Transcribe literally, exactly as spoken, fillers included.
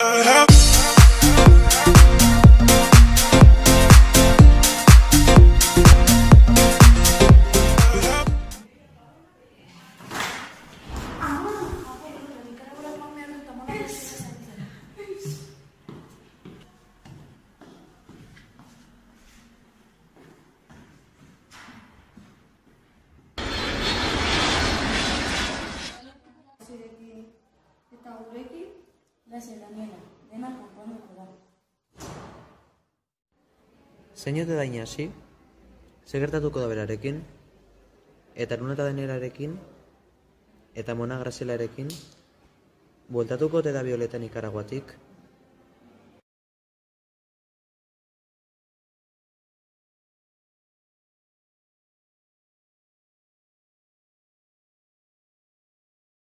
Eta gurekin, lasai Daniela, dena konponduko da. Zein ote da Inasi? Zer gertatuko da berarekin? Eta Luna eta Danielarekin? Eta Mona Grazielarekin? Bueltatuko ote da Violeta Nikaraguatik?